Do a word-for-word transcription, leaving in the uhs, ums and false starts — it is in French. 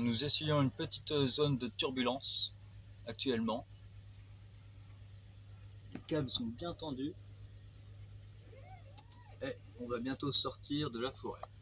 nous essuyons une petite zone de turbulence actuellement. Les câbles sont bien tendus et on va bientôt sortir de la forêt.